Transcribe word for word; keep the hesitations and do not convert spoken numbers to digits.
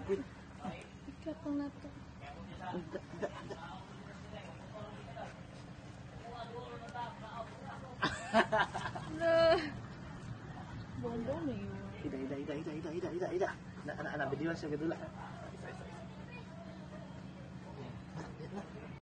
Wait. Ikat lang na to. Tidak, tidak, tidak. Nah. Bongbong na yun. Ida, ida, ida, ida, ida, ida, ida, ida. Anak, anak, anak, video saya dulu lah.